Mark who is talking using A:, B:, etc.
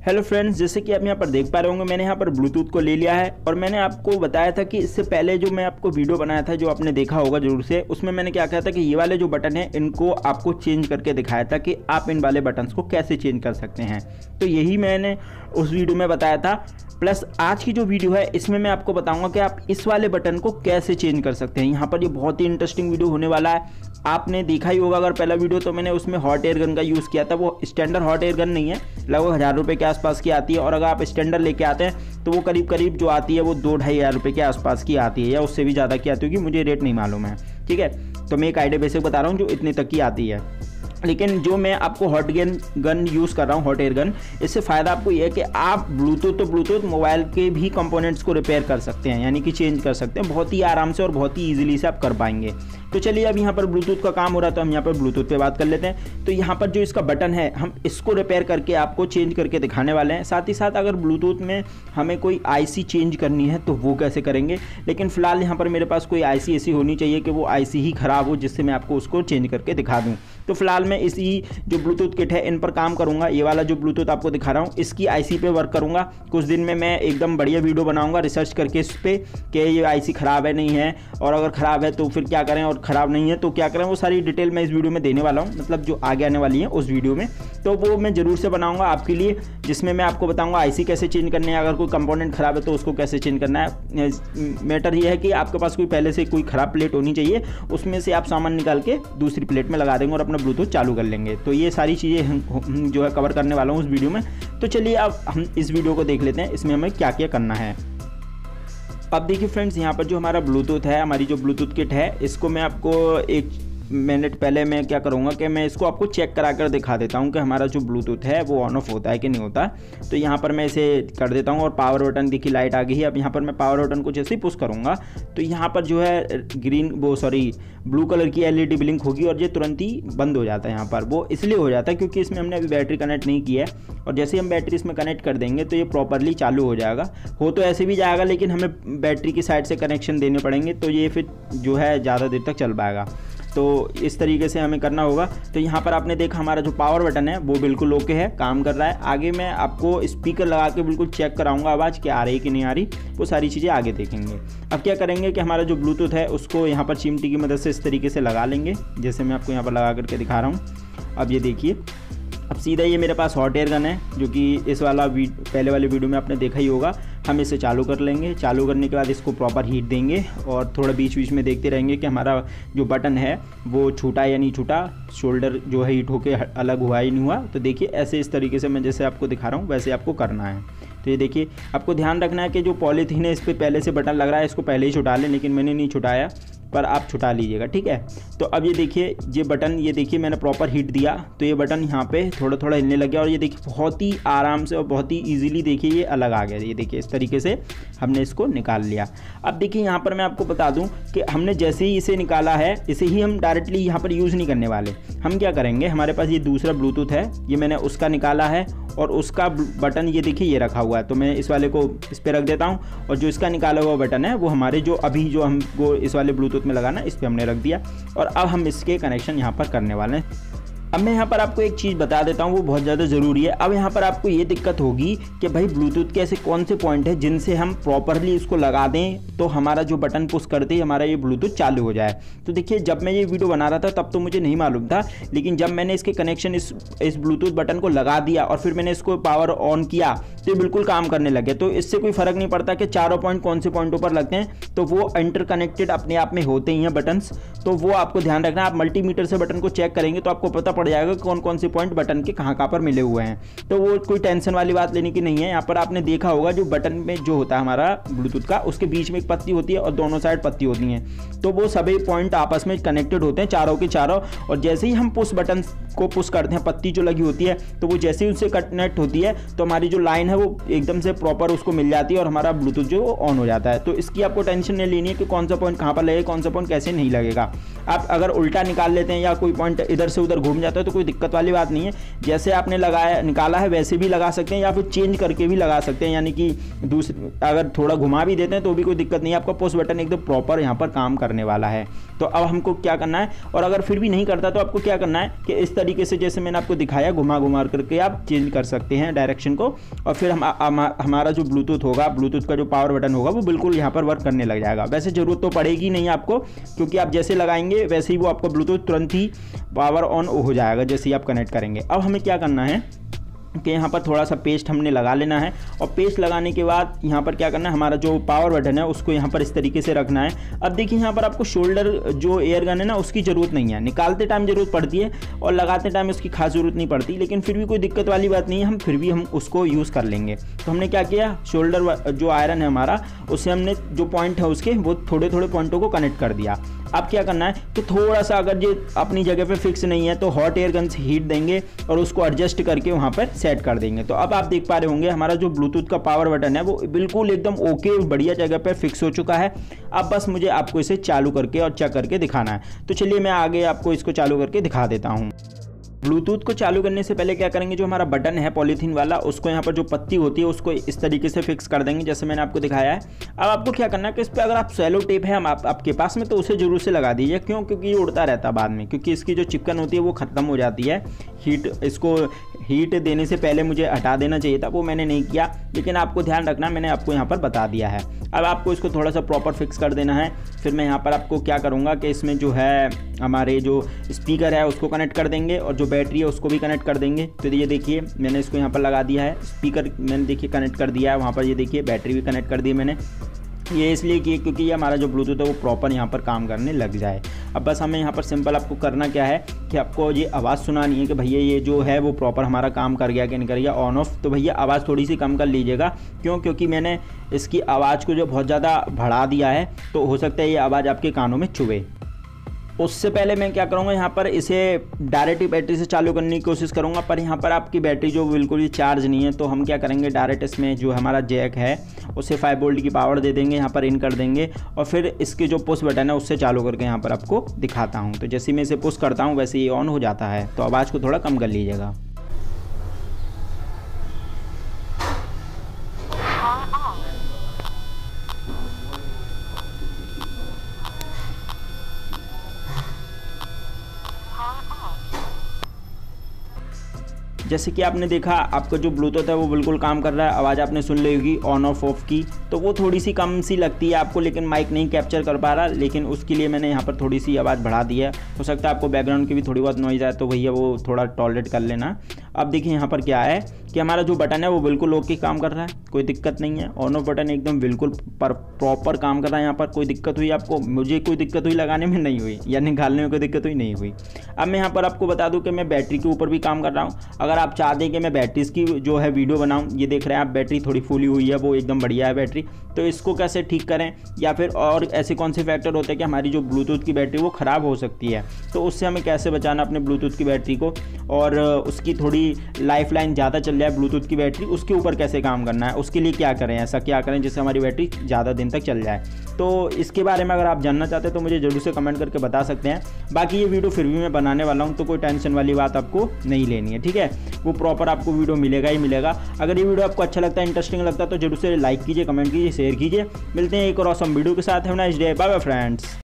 A: Hello friends, जैसे कि आप यहाँ पर देख पा रहे होंगे मैंने यहाँ पर ब्लूटूथ को ले लिया है और मैंने आपको बताया था कि इससे पहले जो मैं आपको वीडियो बनाया था जो आपने देखा होगा जरूर से, उसमें मैंने क्या कहा था कि ये वाले जो बटन है इनको आपको चेंज करके दिखाया था कि आप इन वाले बटन्स को कैसे चेंज कर सकते हैं। तो यही मैंने उस वीडियो में बताया था। प्लस आज की जो वीडियो है इसमें मैं आपको बताऊंगा कि आप इस वाले बटन को कैसे चेंज कर सकते हैं। यहाँ पर ये बहुत ही इंटरेस्टिंग वीडियो होने वाला है। आपने देखा ही होगा अगर पहला वीडियो, तो मैंने उसमें हॉट एयर गन का यूज़ किया था। वो स्टैंडर्ड हॉट एयर गन नहीं है, लगभग 1000 रुपये के आसपास की आती है। और अगर आप स्टैंडर्ड लेके आते हैं तो वो करीब करीब जो आती है वो 2-2.5 हज़ार रुपये के आसपास की आती है, या उससे भी ज़्यादा की आती होगी, मुझे रेट नहीं मालूम है। ठीक है, तो मैं एक आइडिया बेसिक बता रहा हूँ जो इतने तक की आती है। लेकिन जो मैं आपको हॉट गन यूज़ कर रहा हूँ, हॉट एयर गन, इससे फ़ायदा आपको ये है कि आप ब्लूटूथ मोबाइल के भी कंपोनेंट्स को रिपेयर कर सकते हैं, यानी कि चेंज कर सकते हैं बहुत ही आराम से और बहुत ही ईजिली से आप कर पाएंगे। तो चलिए, अब यहाँ पर ब्लूटूथ का काम हो रहा है तो हम यहाँ पर ब्लूटूथ पे बात कर लेते हैं। तो यहाँ पर जो इसका बटन है हम इसको रिपेयर करके आपको चेंज करके दिखाने वाले हैं। साथ ही साथ अगर ब्लूटूथ में हमें कोई आईसी चेंज करनी है तो वो कैसे करेंगे। लेकिन फिलहाल यहाँ पर मेरे पास कोई आईसी ऐसी होनी चाहिए कि वो आईसी ही ख़राब हो जिससे मैं आपको उसको चेंज करके दिखा दूँ। तो फिलहाल मैं इसी जो ब्लूटूथ किट है इन पर काम करूँगा। ये वाला जो ब्लूटूथ आपको दिखा रहा हूँ इसकी आईसी पे वर्क करूँगा। कुछ दिन में मैं एकदम बढ़िया वीडियो बनाऊँगा रिसर्च करके इस पर कि ये आईसी ख़राब है नहीं है, और अगर ख़राब है तो फिर क्या करें, और ख़राब नहीं है तो क्या करें, वो सारी डिटेल मैं इस वीडियो में देने वाला हूँ। मतलब जो आगे आने वाली है उस वीडियो में, तो वो मैं ज़रूर से बनाऊँगा आपके लिए, जिसमें मैं आपको बताऊँगा आईसी कैसे चेंज करने है, अगर कोई कंपोनेंट ख़राब है तो उसको कैसे चेंज करना है। मैटर ये है कि आपके पास कोई पहले से कोई ख़राब प्लेट होनी चाहिए, उसमें से आप सामान निकाल के दूसरी प्लेट में लगा देंगे और अपना ब्लूटूथ चालू कर लेंगे। तो ये सारी चीज़ें जो है कवर करने वाला हूँ उस वीडियो में। तो चलिए अब हम इस वीडियो को देख लेते हैं, इसमें हमें क्या क्या करना है। अब देखिए फ्रेंड्स, यहाँ पर जो हमारा ब्लूटूथ है, हमारी जो ब्लूटूथ किट है, इसको मैं आपको 1 मिनट पहले मैं क्या करूँगा कि मैं इसको आपको चेक करा कर दिखा देता हूँ कि हमारा जो ब्लूटूथ है वो ऑन ऑफ होता है कि नहीं होता। तो यहाँ पर मैं इसे कर देता हूँ और पावर बटन देखिए लाइट आ गई है। अब यहाँ पर मैं पावर बटन को जैसे ही पुश करूँगा तो यहाँ पर जो है ब्लू कलर की LED ब्लिंक होगी और ये तुरंत ही बंद हो जाता है। यहाँ पर वो इसलिए हो जाता है क्योंकि इसमें हमने अभी बैटरी कनेक्ट नहीं की है, और जैसे ही हम बैटरी इसमें कनेक्ट कर देंगे तो ये प्रॉपरली चालू हो जाएगा। हो तो ऐसे भी जाएगा लेकिन हमें बैटरी की साइड से कनेक्शन देने पड़ेंगे, तो ये फिर जो है ज़्यादा देर तक चल पाएगा। तो इस तरीके से हमें करना होगा। तो यहाँ पर आपने देखा हमारा जो पावर बटन है वो बिल्कुल ओके है, काम कर रहा है। आगे मैं आपको स्पीकर लगा के बिल्कुल चेक कराऊंगा आवाज़ क्या आ रही है कि नहीं आ रही, वो सारी चीज़ें आगे देखेंगे। अब क्या करेंगे कि हमारा जो ब्लूटूथ है उसको यहाँ पर चिमटी की मदद से इस तरीके से लगा लेंगे, जैसे मैं आपको यहाँ पर लगा करके दिखा रहा हूँ। अब ये देखिए, अब सीधा ये मेरे पास हॉट एयर गन है जो कि इस वाला पहले वाले वीडियो में आपने देखा ही होगा। हम इसे चालू कर लेंगे। चालू करने के बाद इसको प्रॉपर हीट देंगे और थोड़ा बीच बीच में देखते रहेंगे कि हमारा जो बटन है वो छूटा या नहीं छूटा, शोल्डर जो है हीट होके अलग हुआ ही नहीं हुआ। तो देखिए ऐसे इस तरीके से मैं जैसे आपको दिखा रहा हूँ वैसे आपको करना है। तो ये देखिए, आपको ध्यान रखना है कि जो पॉलीथीन है इस पर पहले से बटन लग रहा है, इसको पहले ही छुटा लें, लेकिन मैंने नहीं छुटाया, पर आप छुटा लीजिएगा। ठीक है, तो अब ये देखिए ये बटन, ये देखिए मैंने प्रॉपर हीट दिया तो ये बटन यहाँ पे थोड़ा थोड़ा हिलने लग गया, और ये देखिए बहुत ही आराम से और बहुत ही इजीली देखिए ये अलग आ गया। ये देखिए इस तरीके से हमने इसको निकाल लिया। अब देखिए यहाँ पर मैं आपको बता दूँ कि हमने जैसे ही इसे निकाला है, इसे ही हम डायरेक्टली यहाँ पर यूज़ नहीं करने वाले। हम क्या करेंगे, हमारे पास ये दूसरा ब्लूटूथ है, ये मैंने उसका निकाला है और उसका बटन ये देखिए ये रखा हुआ है। तो मैं इस वाले को इस पर रख देता हूँ, और जो इसका निकाला हुआ बटन है वो हमारे जो अभी जो हमको इस वाले ब्लूटूथ में लगाना इस पर हमने रख दिया, और अब हम इसके कनेक्शन यहाँ पर करने वाले हैं। अब मैं यहाँ पर आपको एक चीज़ बता देता हूँ, वो बहुत ज़्यादा ज़रूरी है। अब यहाँ पर आपको ये दिक्कत होगी कि भाई ब्लूटूथ के ऐसे कौन से पॉइंट है जिनसे हम प्रॉपरली इसको लगा दें तो हमारा जो बटन पुश करते ही हमारा ये ब्लूटूथ चालू हो जाए। तो देखिए, जब मैं ये वीडियो बना रहा था तब तो मुझे नहीं मालूम था, लेकिन जब मैंने इसके कनेक्शन इस ब्लूटूथ बटन को लगा दिया और फिर मैंने इसको पावर ऑन किया तो ये बिल्कुल काम करने लगे। तो इससे कोई फ़र्क नहीं पड़ता कि चारों पॉइंट कौन से पॉइंटों पर लगते हैं, तो वो इंटरकनेक्टेड अपने आप में होते ही हैं बटन्स। तो वो आपको ध्यान रखना, आप मल्टीमीटर से बटन को चेक करेंगे तो आपको पता पड़ जाएगा कौन कौन से पॉइंट बटन के कहाँ पर मिले हुए हैं। तो वो कोई टेंशन वाली बात लेने की नहीं है। यहाँ पर आपने देखा होगा जो बटन में जो होता है हमारा ब्लूटूथ का, उसके बीच में एक पत्ती होती है और दोनों साइड पत्ती होती हैं, तो वो सभी पॉइंट आपस में कनेक्टेड होते हैं चारों के चारों। और जैसे ही हम पुश बटन को पुश करते हैं, पत्ती जो लगी होती है, तो वो जैसे ही उससे कनेक्ट होती है तो हमारी जो लाइन है वो एकदम से प्रॉपर उसको मिल जाती है और हमारा ब्लूटूथ जो ऑन हो जाता है। तो इसकी आपको टेंशन नहीं लेनी है कि कौन सा पॉइंट कहाँ पर लगेगा, कौन सा पॉइंट कैसे नहीं लगेगा। आप अगर उल्टा निकाल लेते हैं या कोई पॉइंट इधर से उधर घूम जाता जाता है तो कोई दिक्कत वाली बात नहीं है। जैसे आपने लगाया निकाला है वैसे भी लगा सकते हैं या फिर चेंज करके भी लगा सकते हैं, यानी कि दूसरे अगर थोड़ा घुमा भी देते हैं तो भी कोई दिक्कत नहीं है। आपका पुश बटन एकदम प्रॉपर यहाँ पर काम करने वाला है। तो अब हमको क्या करना है, और अगर फिर भी नहीं करता तो आपको क्या करना है कि इस तरीके से जैसे मैंने आपको दिखाया घुमा घुमा करके आप चेंज कर सकते हैं डायरेक्शन को, और फिर हमारा जो ब्लूटूथ होगा, ब्लूटूथ का जो पावर बटन होगा वो बिल्कुल यहाँ पर वर्क करने लग जाएगा। वैसे ज़रूरत तो पड़ेगी नहीं आपको, क्योंकि आप जैसे लगाएंगे वैसे ही वो आपका ब्लूटूथ तुरंत ही पावर ऑन हो जाएगा जैसे ही आप कनेक्ट करेंगे। अब हमें क्या करना है कि यहाँ पर थोड़ा सा पेस्ट हमने लगा लेना है, और पेस्ट लगाने के बाद यहाँ पर क्या करना है, हमारा जो पावर बटन है उसको यहाँ पर इस तरीके से रखना है। अब देखिए यहाँ पर आपको शोल्डर जो एयर गन है ना उसकी ज़रूरत नहीं है, निकालते टाइम ज़रूरत पड़ती है और लगाते टाइम उसकी खास ज़रूरत नहीं पड़ती, लेकिन फिर भी कोई दिक्कत वाली बात नहीं है, हम फिर भी हम उसको यूज़ कर लेंगे। तो हमने क्या किया, शोल्डर जो आयरन है हमारा उससे हमने जो पॉइंट है उसके वो थोड़े थोड़े पॉइंटों को कनेक्ट कर दिया। अब क्या करना है कि थोड़ा सा अगर ये अपनी जगह पे फिक्स नहीं है तो हॉट एयर गन से हीट देंगे और उसको एडजस्ट करके वहाँ पर सेट कर देंगे। तो अब आप देख पा रहे होंगे हमारा जो ब्लूटूथ का पावर बटन है वो बिल्कुल एकदम ओके बढ़िया जगह पे फिक्स हो चुका है। अब बस मुझे आपको इसे चालू करके और चेक करके दिखाना है। तो चलिए मैं आगे आपको इसको चालू करके दिखा देता हूँ। ब्लूटूथ को चालू करने से पहले क्या करेंगे, जो हमारा बटन है पॉलीथीन वाला उसको यहाँ पर जो पत्ती होती है उसको इस तरीके से फिक्स कर देंगे जैसे मैंने आपको दिखाया है। अब आपको क्या करना है कि इस पर अगर आप सेलो टेप है आपके पास में तो उसे जरूर से लगा दीजिए। क्यों? क्योंकि ये उड़ता रहता है बाद में, क्योंकि इसकी जो चिपकन होती है वो ख़त्म हो जाती है। इसको हीट देने से पहले मुझे हटा देना चाहिए था, वो मैंने नहीं किया, लेकिन आपको ध्यान रखना मैंने आपको यहाँ पर बता दिया है। अब आपको इसको थोड़ा सा प्रॉपर फिक्स कर देना है। फिर मैं यहाँ पर आपको क्या करूँगा कि इसमें जो है हमारे जो स्पीकर है उसको कनेक्ट कर देंगे और जो बैटरी है उसको भी कनेक्ट कर देंगे। तो ये देखिए मैंने इसको यहाँ पर लगा दिया है, स्पीकर मैंने देखिए कनेक्ट कर दिया है वहाँ पर, ये देखिए बैटरी भी कनेक्ट कर दी मैंने। ये इसलिए कि क्योंकि ये हमारा जो ब्लूटूथ है वो प्रॉपर यहाँ पर काम करने लग जाए। अब बस हमें यहाँ पर सिंपल आपको करना क्या है कि आपको ये आवाज़ सुनानी है कि भैया ये जो है वो प्रॉपर हमारा काम कर गया कि नहीं कर गया, ऑन ऑफ। तो भैया आवाज़ थोड़ी सी कम कर लीजिएगा। क्यों? क्योंकि मैंने इसकी आवाज़ को जो बहुत ज़्यादा बढ़ा दिया है तो हो सकता है ये आवाज़ आपके कानों में चुभे। उससे पहले मैं क्या करूँगा, यहाँ पर इसे डायरेक्ट बैटरी से चालू करने की कोशिश करूँगा, पर यहाँ पर आपकी बैटरी जो बिल्कुल ही चार्ज नहीं है। तो हम क्या करेंगे, डायरेक्ट इसमें जो हमारा जैक है उसे 5 वोल्ट की पावर दे देंगे, यहाँ पर इन कर देंगे और फिर इसके जो पुश बटन है उससे चालू करके यहाँ पर आपको दिखाता हूँ। तो जैसे मैं इसे पुश करता हूँ वैसे ये ऑन हो जाता है। तो आवाज़ को थोड़ा कम कर लीजिएगा। जैसे कि आपने देखा आपका जो ब्लूटूथ है वो बिल्कुल काम कर रहा है। आवाज़ आपने सुन ली होगी ऑन ऑफ की, तो वो थोड़ी सी कम सी लगती है आपको, लेकिन माइक नहीं कैप्चर कर पा रहा, लेकिन उसके लिए मैंने यहाँ पर थोड़ी सी आवाज़ बढ़ा दी है। हो सकता है आपको बैकग्राउंड की भी थोड़ी बहुत नॉइज़ आए तो भैया वो थोड़ा टॉलरेट कर लेना। अब देखिए यहाँ पर क्या है कि हमारा जो बटन है वो बिल्कुल ओके काम कर रहा है, कोई दिक्कत नहीं है। ऑन ऑफ बटन एकदम बिल्कुल प्रॉपर काम कर रहा है। यहाँ पर कोई दिक्कत हुई आपको? मुझे कोई दिक्कत हुई लगाने में नहीं हुई, या निकालने में कोई दिक्कत हुई नहीं हुई। अब मैं यहाँ पर आपको बता दूँ कि मैं बैटरी के ऊपर भी काम कर रहा हूँ। अगर आप चाहते हैं कि मैं बैटरीज की जो है वीडियो बनाऊँ, ये देख रहे हैं आप बैटरी थोड़ी फूली हुई है, वो एकदम बढ़िया है बैटरी, तो इसको कैसे ठीक करें, या फिर और ऐसे कौन से फैक्टर होते हैं कि हमारी जो ब्लूटूथ की बैटरी वो ख़राब हो सकती है, तो उससे हमें कैसे बचाना अपने ब्लूटूथ की बैटरी को, और उसकी थोड़ी लाइफ लाइन ज़्यादा चल जाए ब्लूटूथ की बैटरी, उसके ऊपर कैसे काम करना है, उसके लिए क्या करें, ऐसा क्या करें जिससे हमारी बैटरी ज़्यादा दिन तक चल जाए। तो इसके बारे में अगर आप जानना चाहते हैं तो मुझे ज़रूर से कमेंट करके बता सकते हैं। बाकी ये वीडियो फिर भी मैं बनाने वाला हूँ, तो कोई टेंशन वाली बात आपको नहीं लेनी है, ठीक है। वो प्रॉपर आपको वीडियो मिलेगा ही मिलेगा। अगर ये वीडियो आपको अच्छा लगता है, इंटरेस्टिंग लगता है, तो जरूर से लाइक कीजिए, कमेंट कीजिए, शेयर कीजिए। मिलते हैं एक और ऑसम वीडियो के साथ। Have a nice day, bye bye friends.